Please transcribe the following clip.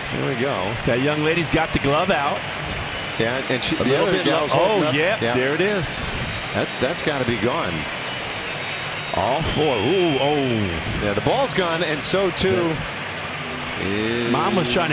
There we go. That young lady's got the glove out. Yeah, and The other gal's holding up. Yeah, there it is. That's got to be gone. All four. Ooh, oh. Yeah, the ball's gone, and so too. Mom was trying